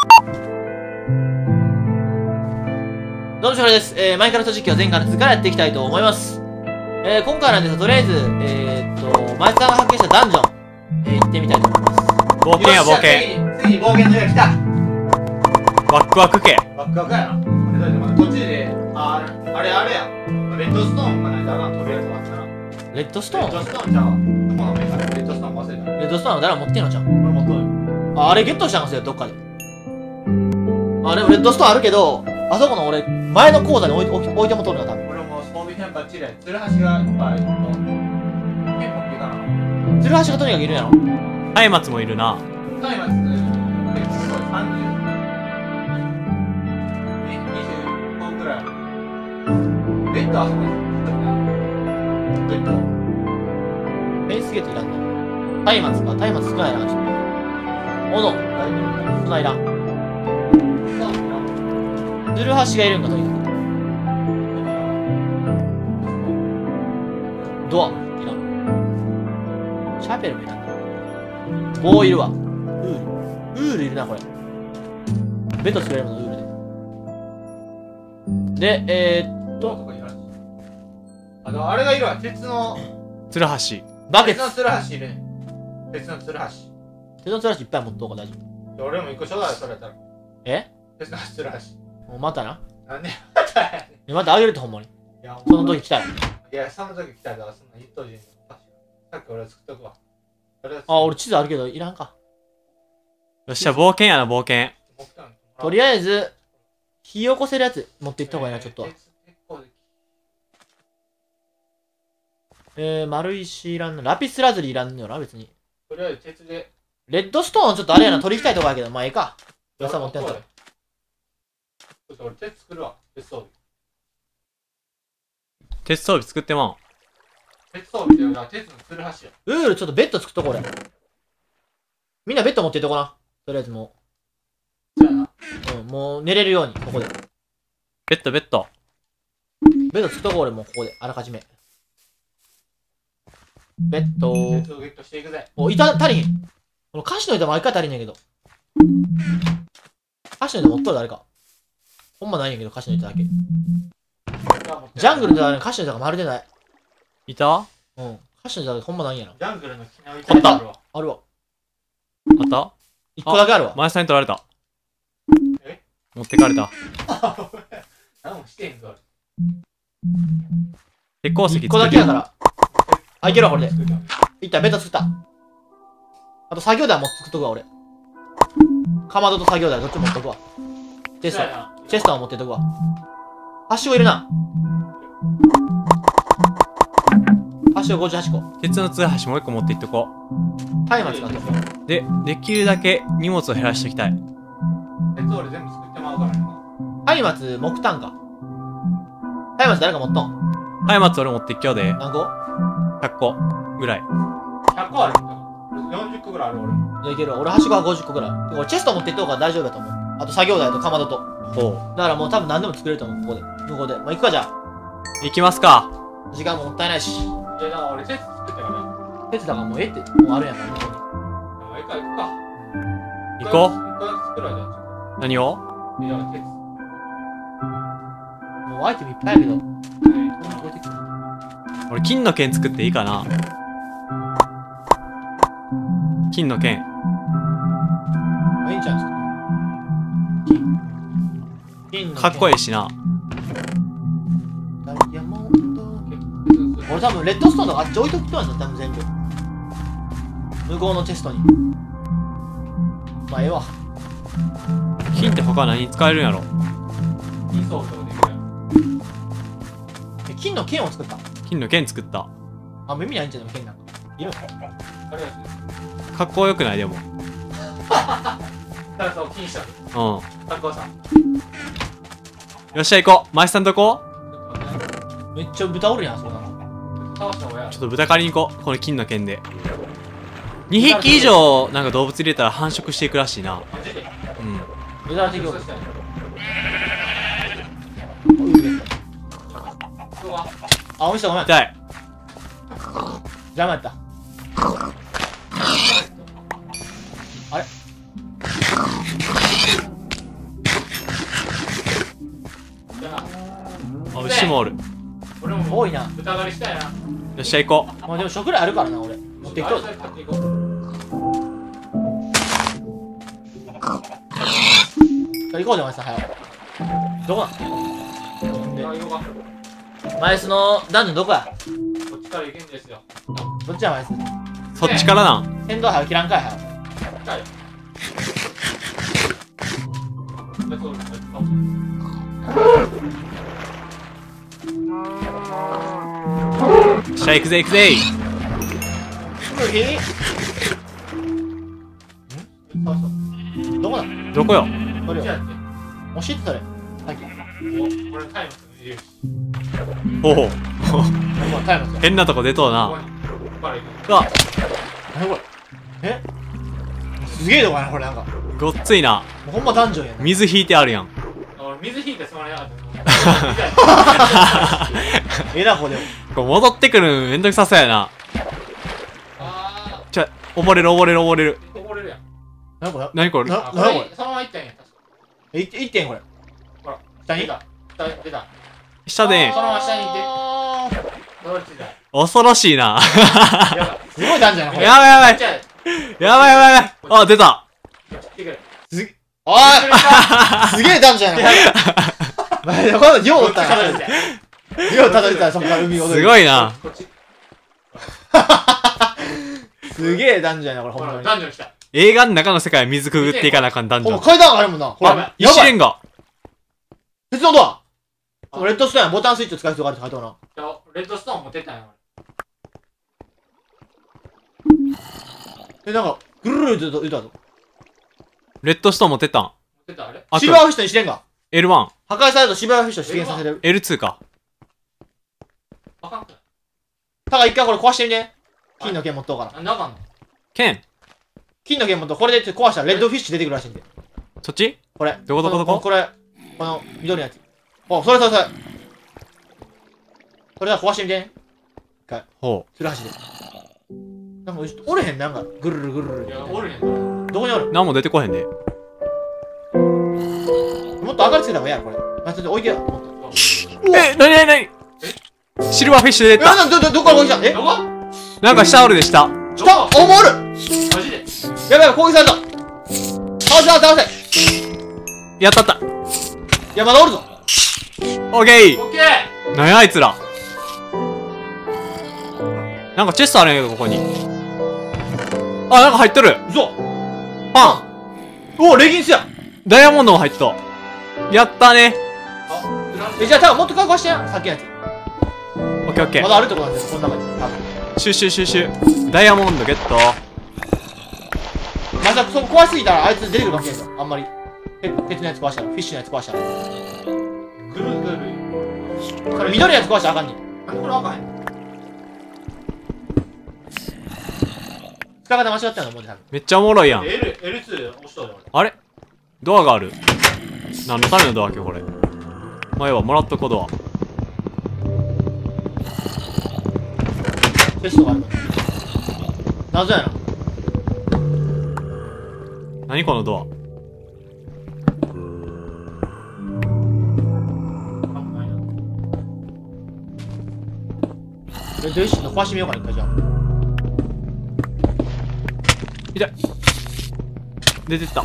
どうも、しょうです。マインクラフト実況は前回の続きからやっていきたいと思います。今回なんですが、とりあえず、前さんが発見したダンジョン、行ってみたいと思います。 冒険や冒険。 ついに冒険の日が来た。 ワクワク系。 ワクワクやな。途中で、あれや。レッドストーンがないとあかん、とりあえずあったら。レッドストーン？レッドストーンちゃうわ。どこのメーカーでレッドストーン忘れた。レッドストーンは誰も持ってんのじゃん。俺持っとる。あれゲットしたんですよ、どっかで。でもレッドストーンあるけど、あそこの俺、前の講座に置いてもとるの多分。俺も装備編バッチリや。ツルハシがいっぱいいると。剣持っていかな。ツルハシがとにかくいるんやろ。 松明もいるな。 松明、30。25くらいある。ベッドあそこに。ベッド。フェイスゲートいらんの。松明か。松明少ないな、ちょっと。斧。少ないな。ツルハシがいるんかとにかく。ドアいらん。シャペルもいらんな。棒いるわ。ウールいるなこれ。ベッド作れるのウールで。であれがいるわ。鉄のツルハシ。 バケツのツルハシいるね。鉄のツルハシいっぱい持っとうか大丈夫。俺も一個ちょうだい。それやったら。鉄のツルハシもうまたな。なんでまたやねん。またあげるってほんまに。その時来たら。いや、その時来たら、そんな言っといてんの。さっき俺作っとくわ。俺地図あるけど、いらんか。 よっしゃ、冒険やな、冒険。 とりあえず、火起こせるやつ持っていった方がいいな、ちょっと。丸石いらんの。ラピスラズリいらんのよな、別に。とりあえず鉄で。レッドストーンちょっとあれやな、取り行きたいとこやけど、まあええか。よさ持ってんと。俺鉄作るわ、鉄装備。 鉄装備作ってまん。 鉄装備っていうのは鉄のツルハシや。ちょっとベッド作っとこう俺。みんなベッド持っていっとこうな。とりあえずもう。もう寝れるように、ここで。 ベッド。 ベッド作っとこう俺もうここで、あらかじめ。ベッドを。鉄をゲットしていくぜ。お、板足りひん。この歌詞の板毎回足りんねんけど。歌詞の板持っとる誰か。ほんまないねんけど、歌詞の板だけ。ジャングルでは歌詞の板がまるでない。 いた？ うん。歌詞の板がほんまないんやな。ジャングルの木の板あるわ。 あるわ。 あった？ 一個だけあるわ。 前さんに取られた。持ってかれた。 何もしてんぞ。 鉄鉱石一個だけやから。あ、いけるわ、これで。いった、ベッド作った。あと作業台も作っとくわ、俺。かまどと作業台どっちも持っとくわ。チェストは持ってっとくわ。はしごいるな。はしご58個。 鉄のツルハシもう一個持っていっとこう。 松明使ってこう。できるだけ荷物を減らしていきたい。 鉄俺全部作ってまうからね。松明木炭か。松明誰か持っとん？ 松明俺持っていっきょうで。 何個？ 100個ぐらい。 100個ある。40個ぐらいある俺。じゃいけるわ。俺はしごは50個ぐらい。俺チェスト持っていっとうから大丈夫だと思う。あと作業台とかまどと。 ほう。 だからもう多分何でも作れると思う、ここで。向こうで。まあ、行くかじゃあ。 行きますか。 時間ももったいないし。いや、だから俺鉄作ったから。鉄だからもうええって、もうあるやんか、向こうに。あ、行くか。 行こう。 作るわ、じゃあ。 何を？ いや、鉄。もうアイテムいっぱいあるけど。 俺、金の剣作っていいかな？金の剣。 いいんじゃないですか。 かっこいいしな。 ダイヤモンド。俺多分レッドストーンとかあっち置いとくとなんだ、多分全部。向こうのチェストに。まあええわ。 金って他何に使えるんやろ？ 金装備とかできる。金の剣を作った。 金の剣作った。 あ、耳ないんじゃない剣なんか。いるのか。 かっこよくないでも。 だからそう、金した。かっこよさ。 よっしゃ行こう。前さんとこめっちゃ豚おるやん、そんなの。 ちょっと豚狩りに行こう。この金の剣で。2匹以上なんか動物入れたら繁殖していくらしいな。うん。 豚的を。あ、おいしい、ごめん。 痛い。 邪魔やった。あれちもおる。 俺も多いな。 豚狩りしたいな。よっしゃ行こまあでも食料あるからな俺。持っていこう。行こうぜお前さん早く。どこなん？マイスのダンジョンどこや？こっちから行けんですよ。どっちやマイス？ う。そっちからなん。 変動早切らんかい早く。 しゃあ行くぜ行くぜ。 どこなの？ どこよ。 どれよ。教えてそれ。さっき。これタイムス入れるし。 ほうほう。 タイムス。 変なとこ出とうな。うわ。 何これ？え？すげえとこやなこれなんか。 ごっついな。 ほんまダンジョンやな。 水引いてあるやん。 水引いてそのや。ええなこれ。 これ戻ってくるのめんどくさそうやな。溺れる溺れる溺れる。 溺れるやん。 何これ。 何これ。そのまま行ったんや。行ってんこれ。ほら下に出た。 下で。 そのまま下に行って。 恐ろしいな。 すごいダンジョンやなこれ。 やばいやばい。やばいやばいやばい。あ出た。 おいすげえダンジョンやなこれ。ようおったな。ようたどり着いたらそこから海踊る。 すごいな。 すげえダンジョンやなこれほんまに。ダンジョン来た。 映画の中の世界は水くぐっていかなあかんダンジョン。 階段があるもんな。ほら、 石レンガ。 鉄のドア。レッドストーンやボタンスイッチ使う必要があるって書いてあるな。レッドストーン持ってったんや。なんか、ぐるるって言ったぞ。 レッドストーン持ってったん。 シルバーフィッシュと石レンガ。 L1。 破壊されるとシルバーフィッシュを出現させる。 L2 か。 あかんか。ただ一回これ壊してみて。金の剣持っとうから。なんかあんの？ 剣？ 金の剣持っとう。これで壊したらレッドフィッシュ出てくるらしいんで。 そっち？ これ。 どこどこどこ？ これ。この緑のやつ。お、それ。それでは壊してみて。一回。 ほう。 つるはしで。なんか、おれへんなんか、ぐるるぐるる。いや、おれへん。どこにおる？ なんも出てこへんで。 もっと明るくつけた方がいいやろ、これ。あ、ちょっと置いてよ。 え、なにシルバーフィッシュ出た。 どこから置いた？え？どこ？ なんか下おるで、下。 下？お、もうおる！マジで？やばい、攻撃された。倒せ。 やったった。 いや、まだおるぞ。 オッケー。なんやあいつら。なんかチェストあるんやけど、ここに。あ、なんか入っとる。 嘘。 パン。 お、レギンスや。 ダイヤモンドも入っと。やったね。 じゃあ、多分もっと確保してや。さっきのやつ。 オッケーオッケー。 まだあるってことなんですよ、この中に。多分。 シュ。ダイヤモンドゲット。 まさかそこ壊しすぎたらあいつ出てくるかもしれんぞ。あんまり。鉄のやつ壊したら、フィッシュのやつ壊したら。ぐる。これ緑のやつ壊したらあかんねん。なんでこれあかんへんの？使い方間違ったのもう多分。 めっちゃおもろいやん。 L2 押しとるよ。 あれドアがある。何のためのドアっけこれ。前はもらっとこドア。 テストがあるの。謎やな。 何このドア。 レッドフィッシュの壊してみようかな、一回じゃあ。 痛い。出てった。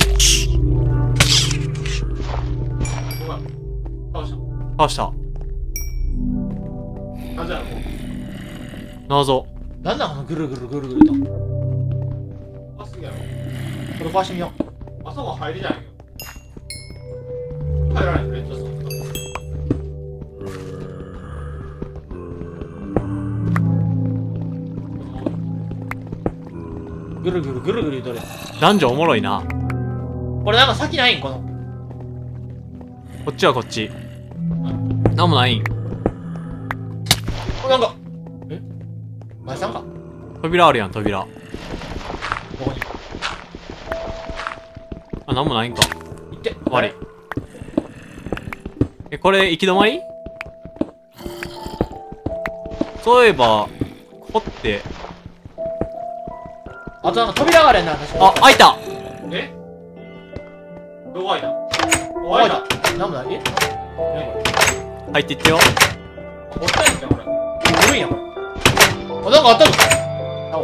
倒した。謎。 なんなんこのぐるぐると。これ壊してみよう。あそこ入りじゃないよ。入らないとレッドストーン。ぐるぐるどれ。 男女おもろいな。 これなんか先ないんこの。 こっちはこっち。なんもないん。 なんか。え？前さんか？ 扉あるやん、扉。 ここに。 あ、なんもないんか。 行って。 悪い。え、これ行き止まり？そういえば、ここって。 あとなんか扉があるやんな、確かに。 あ、開いた。 え？どこ開いた？開いた。なんもない？え？何これ？ 入っていってよ。 おったやんじゃん、これ。古いやん、これ。あ、なんかあったぞ。あお。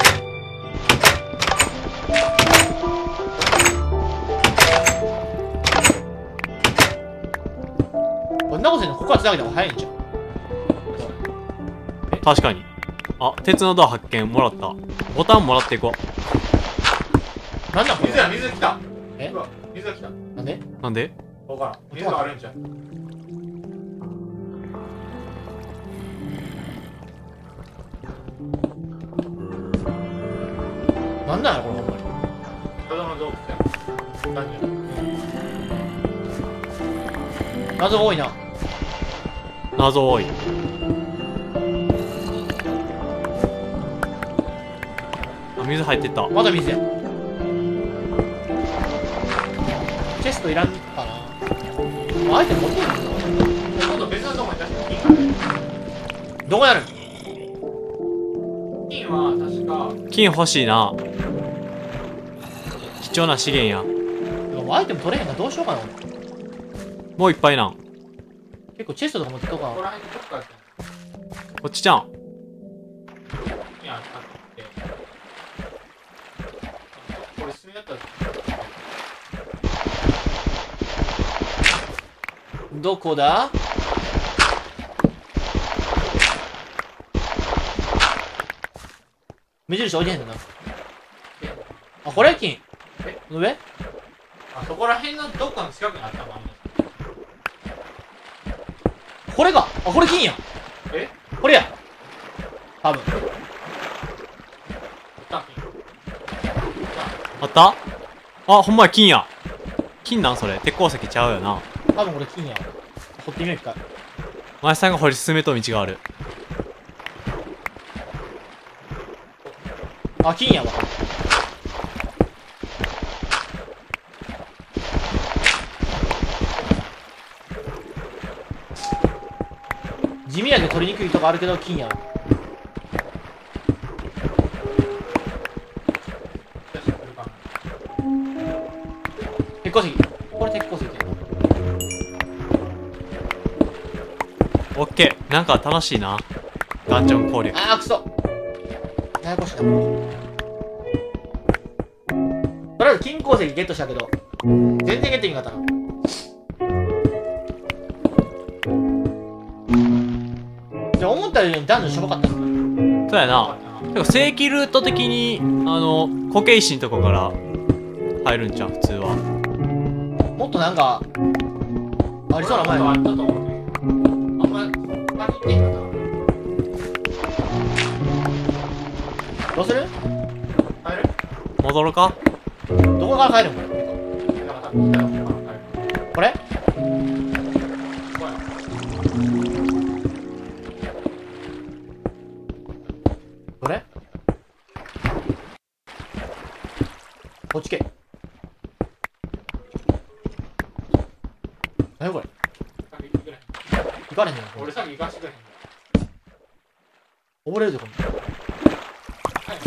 こんなことせんの、ここは繋げた方が早いんじゃん。 確かに。あ、鉄のドア発見。もらった。ボタンもらっていこう。 なんだこれ。 水来た。 え、 水が来た。 なんでなんでわからん。水があるんじゃん。 なんなんやこれほんまに。 ただの洞窟や。何や。 謎が多いな。 謎多い。あ、水入ってった。 まだ水や。チェストいらんかな。あえて持ってるんだ。 今度別のとこに出して金がね。 どこやるん。 金は確か。 金欲しいな。貴重な資源や。 アイテム取れへんからどうしようかな。 もういっぱいなん。 結構チェストとか持ってっとこうかここら辺にどっかですね。 こっちじゃん。 金あって。これ進めやったら。 どこだ。目印置いてへんのな。あ、これ金。上。 あそこら辺のどっかの近くにあったのあんの。 これか。あ、これ金や。 え、 これや。多分。 あった。あ、ほんまや、金や。金なんそれ。鉄鉱石ちゃうよな。 多分これ金や。掘ってみよう一回。 前さんが掘り進めと道がある。 あ、金やわ。地味やけど取りにくいとこあるけど金やわ。鉄鉱石。これ鉄鉱石や。 オッケー。なんか楽しいな。ダンジョン攻略。 あーくそ。ややこしいなもう。とりあえず金鉱石ゲットしたけど全然ゲットできなかったな。じゃあ思ったよりダンジョンしょぼかったっすね。 そうやな。てか正規ルート的に固形石のとこから入るんちゃう普通は。 もっとなんかありそうな前あったと思うね。あんまり先行ってへんかったな。 どうする。 帰る？ 戻ろうか。 どこから帰るんこれ。 なんか多分来たとこから帰る。 これ。 ここや。 どれ。こっちけ。何これ。 先行ってくれ。 行かれへんよ。 俺先行かしてくれへん。 溺れるでこれ。 はい、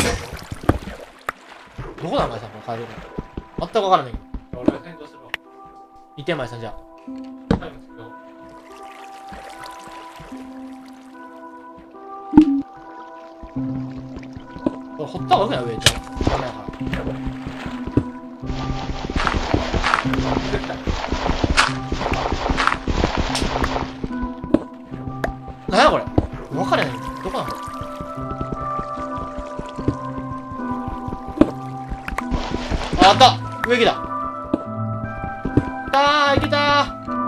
どこなんかいさんこれ帰るの。全く分からない。 俺が先導するわ。 一点前さんじゃあ。 タイムつくよ。 これ掘った方がよくない上じゃん。ダメやから。 絶対。 何やこれ。分かれない。どこなの。あった上行けた。行けた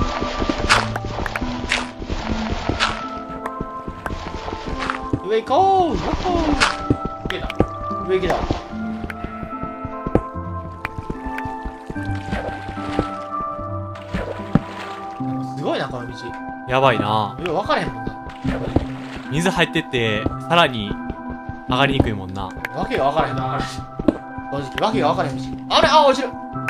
ー。上行こう。 いけた。 上行けた。すごいなこの道。 やばいな。 よく分かれへんもんな。 水入ってってさらに上がりにくいもんな。 わけが分からへんな。正直わけが分からへん道。あれ、あ、落ちる。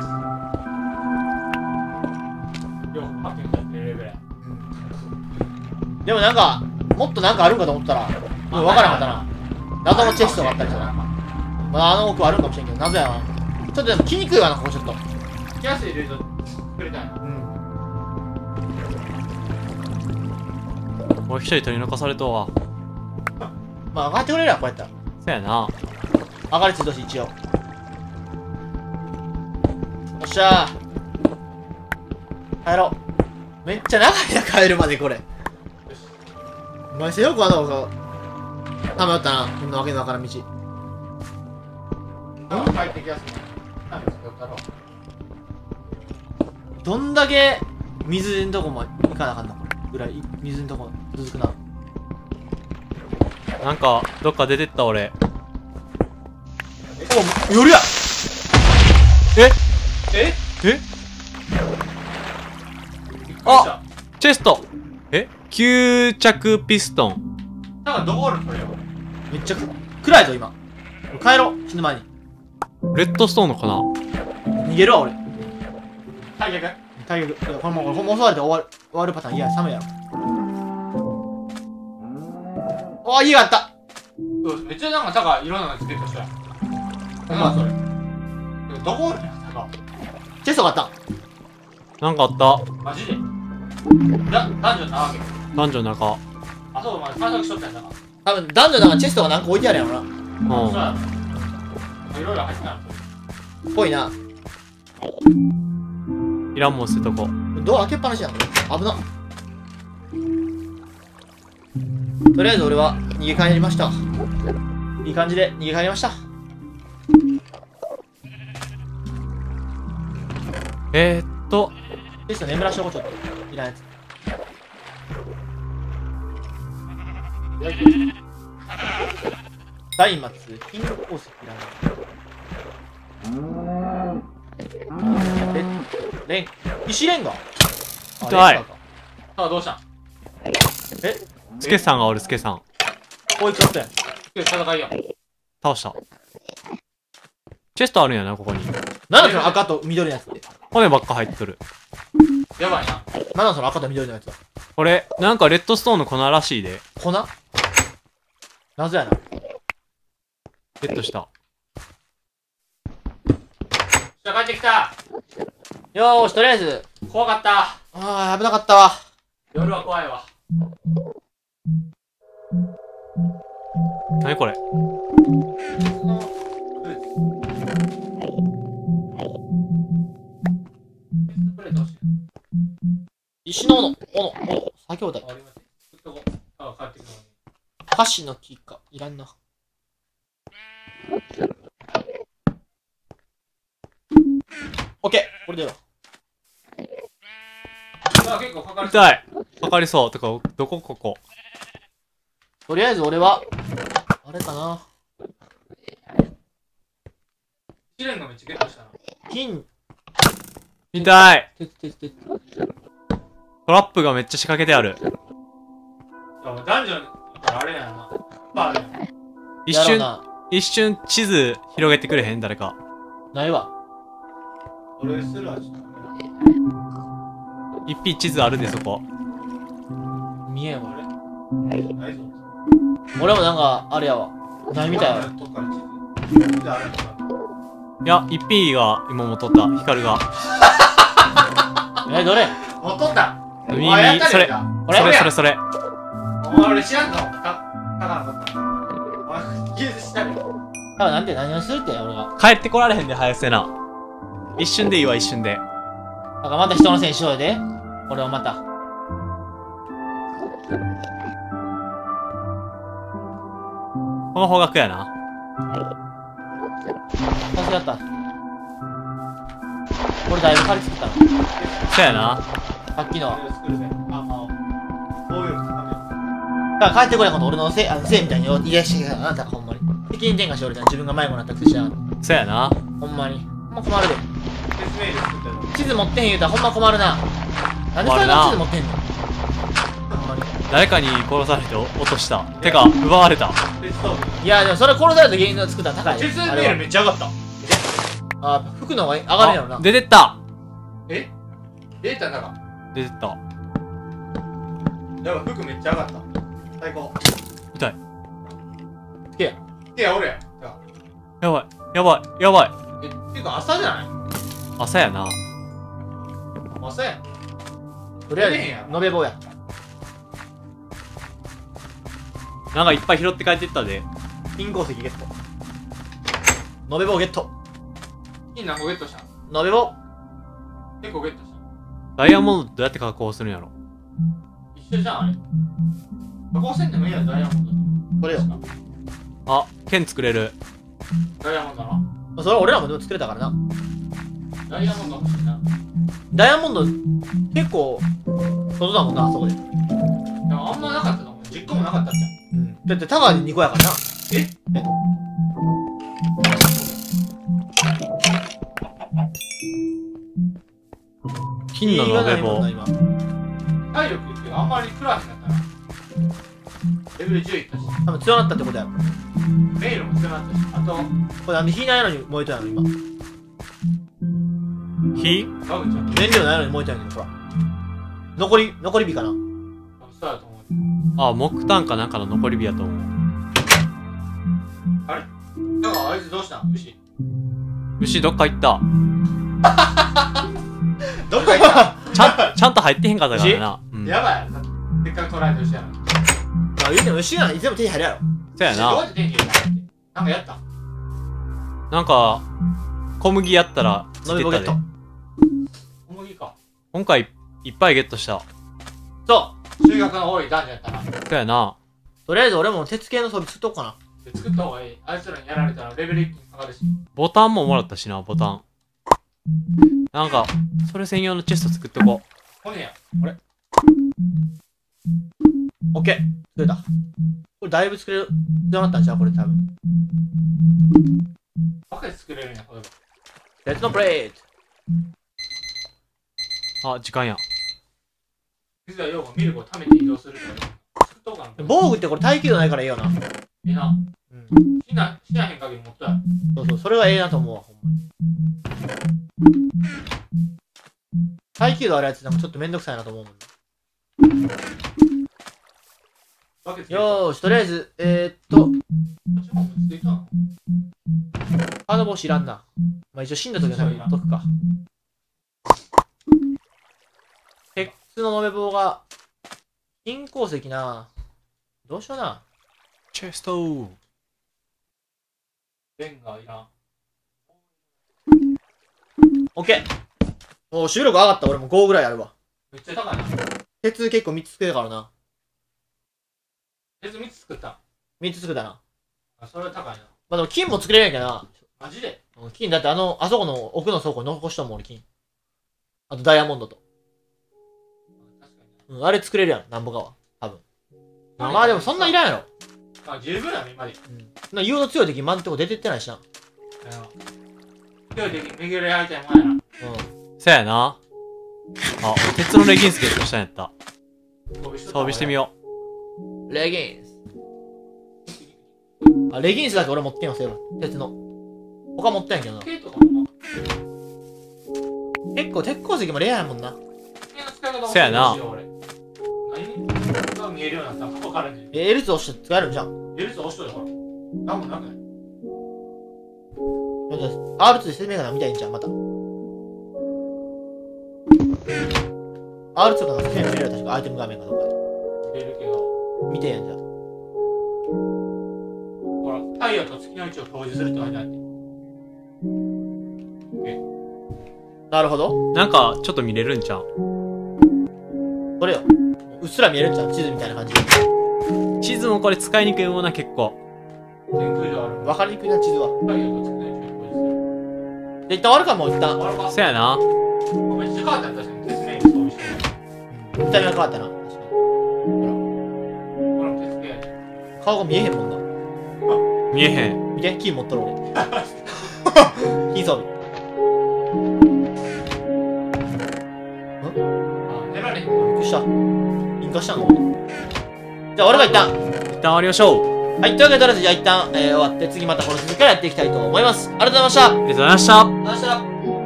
よく発見されてるレベルや。 でもなんかもっとなんかあるんかと思ったら分からへんかったな。謎のチェストがあったりとか。まああの奥はあるんかもしれんけど謎やな。ちょっとでも来にくいわなここちょっと。 気安いルート作りたいな。 俺一人取り残されとうわ。 まあ上がってくれるわ、こうやったら。 そやな。 上がりついとし、一応。よっしゃー。帰ろう。めっちゃ長いな、帰るまでこれ。お前せよくあの子。たまったな、こんなわけのわからん道。 帰ってきやすい。 どんだけ水んとこも行かなあかんのこれ。ぐらい、水んとこ続くな。 なんか、どっか出てった俺。 お、夜や。 ええあ、チェスト。吸着ピストン。 なんかどこおるこれよ。 めっちゃ暗いぞ、今。帰ろう、死ぬ前に。 レッドストーンのかな。 逃げるわ、俺。 退却。 退却。いや、これもう襲われて終わるパターン。いや、寒いやろ。お、家があった。 めっちゃなんかタカいろんなのつけてたやん。 ほんまそれ。どこおるんや、タカ。 チェストがあった。 なんかあった。 マジで。男女なわけ。 男女の中。 あ、そう、お前散策しとったやん、タカ。 多分、男女だからチェストが何個置いてあるやろな。 うそうやろ。いろいろ入ってたの。 ぽいな。 ん。いらんもん捨てとこ。 ドア開けっぱなしやん。危な。とりあえず俺は逃げ帰りました。いい感じで逃げ帰りました。チェスト眠らしとこう、ちょっと。いらんやつ。大松、金鉱石いらない。レン、石レンガ。 痛い。 タカどうしたん？ スケさんがおる、スケさん。 こいつだったやん。 戦いよ。 倒した。チェストあるんやな、ここに。 なんだその赤と緑のやつって。 骨ばっか入っとる。 やばいな。 なんだその赤と緑のやつは。 これ、なんかレッドストーンの粉らしいで。 粉謎やな。 ゲットした。 帰ってきた。 よーし、とりあえず。 怖かった。 あー、危なかったわ。 夜は怖いわ。 なにこれ。 石の斧、作業台。箸の木か、いらんな。オッケー、これでは。 結構かかる。 痛い。かかりそう。てか、どこここ。 とりあえず俺は、あれかな。 試練がめっちゃゲットしたな。 金、 痛い。 鉄。 トラップがめっちゃ仕掛けてある。 男女からあれやな。あれやな。 一瞬地図広げてくれへん誰か。 ないわ。 俺するわ、ちょっと。 一匹地図あるで、そこ。 見えんわ。 ないぞ。 俺もなんか、あれやわ。ないみたいわ。 いや、一匹が今も取った。ヒカルが。 どれもう取った右、 それ。 それ。 お前俺知らんぞ。たかなかった。お前、技術したる。 ただなんて何をするって俺が。 帰ってこられへんで、早瀬な。一瞬でいいわ、一瞬で。 だからまた人のせいにしようで。俺をまた。 この方角やな。 さすがった。俺だいぶ借り作ったの。 そうやな。 さっきの。 作るぜ。こういうのだから帰ってこないこと俺のせいみたいに言い出してあなたほんまに。責任転嫁して俺じゃん。自分が迷子になったくせしやん。 そうやな。 ほんまに。ほんま困るで。 説明で作ったの。 地図持ってへん言うたらほんま困るな。なんでそれの地図持ってんのほんまに。 誰かに殺されて落とした。てか、奪われた。 いやでもそれ殺された原因の作ったら高い。 説明めっちゃ上がった。 あ、服の方が上がるんやろな。 出てった。 データなんか。 出てった。 やばい、服めっちゃ上がった。最高。 痛い。 いや、俺や。 やばい。 ていうか朝じゃない？ 朝やな。 朝やん。 とりあえず、延べ棒や。 なんかいっぱい拾って帰ってったで。 金鉱石ゲット。延べ棒ゲット。 金何個ゲットしたん？ 延べ棒。 結構ゲットしたん？ ダイヤモンドどうやって加工するんやろ。 一緒じゃん、あれ。加工せんでもいいやん、ダイヤモンド。 これよ。 あ、剣作れる。 ダイヤモンドな。 それは俺らもでも作れたからな。 ダイヤモンド欲しいな。 ダイヤモンド、結構、外だもんな、あそこで。 でもあんまなかったと思う。10個もなかったじゃん。 うん。だってタワーで2個やからな。 え金の延べ棒。 今体力ってあんまり食らへんかったな。レベル10いったし。 多分強なったってことやろ。 メイルも強なったし。あと、 これなんで火ないのに燃えたの今。 火バグちゃん。 燃料ないのに燃えたのにほら。残り火かな。 そうだと思う。 あ、木炭かなんかの残り火やと思う。 あれだからあいつどうしたん？牛。 牛どっか行った。 どっか行ったちゃんと入ってへんかったからな。うん。 やばい。せっかく捉えてる牛やのに。 言うても牛やないつでも手に入るやろ。 そうやな。 どうやって手に入れたのって。なんかやったなんか、小麦やったらつけたで飲みボゲット。。 小麦か。 今回いっぱいゲットした。 そ収穫の多い男女やったな。 そうやな。 う。とりあえず俺も鉄系の装備作っとこうかな。 で作った方がいい。あいつらにやられたらレベル一気に下がるし。 ボタンももらったしな、ボタン。なんか、それ専用のチェスト作っとこ骨や。 オッケー。作れた。これだいぶ作れる。強なったんちゃうこれ多分。 バカで作れるんや、これ。 鉄のプレート。 う。あ、時間や。 実はようミルクを貯めて移動するから作っとこうかな。 防具ってこれ耐久度ないからええよな。 いいな。 うん。 死なへん限り持っとや。 そうそう、それがええなと思うわ、ほんまに。耐久度あるやつでもちょっとめんどくさいなと思うもんな。 バケツよよーし、とりあえず、 こっちもついたのハードボーシいらんな。まあ一応死んだ時のために持っとくか。鉄の延べ棒が、金鉱石な。どうしような。 チェストレンガいらん。 オッケー。もう収録上がった俺も5ぐらいあるわ。 めっちゃ高いな。 鉄結構3つ作れたからな。 鉄3つ作った。 3つ作ったな。 あ、それは高いな。 まあでも金も作れないけどな。 マジで金だってあそこの奥の倉庫に残しとんもん俺金。あとダイヤモンドと。 確かにうん、あれ作れるやん、なんぼかは。多分。 な。 まあでもそんないらんやろ。 まあ十分やね、今で。 うん。な、言うの強い敵今んとこ出てってないしな。 今日で巡り合いたいもんやな。 うん。 そうやな。あ、俺鉄のレギンスゲットしたんやった。装備してみよレギンス。あ、レギンスだけ俺持ってんよ、そういえば。鉄の。他持ってんけどな。 剣とかも結構鉄鉱石もレアやもんな。 剣の使い方そうやな俺何が見えるようになったら分からんねん。 L2 押して使えるんじゃん。 L2 押しとるよ、ほら。なんもなくない。 R2 で説明がなみたいんじゃん、また。R2 かな説明見れる確かアイテム画面かどっか見れるけど。 で。見てんやんじゃん。 ほら、太陽と月の位置を表示するって書いてあって。 なるほど。 う。なんか、ちょっと見れるんちゃう。 これよ。うっすら見えるんじゃん、地図みたいな感じで。 地図もこれ使いにくいもんな、結構。 天空上ある。 わかりにくいな、地図は。 太陽と月の位置を表示する。 で、一旦終わるかもう一旦。 あれかそうやな。 めっちゃ変わったんだ、確かに。鉄面に装備してる。 見た目が変わったな。確かに。 ほら、鉄面やね。 顔が見えへんもんな。 見えへん。 見て、金持っとる俺。金装備。 あ、寝られへん。 びっくりした。引火したのじゃあ俺が一旦。 一旦終わりましょう。 はい、というわけでとりあえずじゃあ一旦、終わって次またこの続きからやっていきたいと思います。ありがとうございました。 ありがとうございました。 ありがとうございました。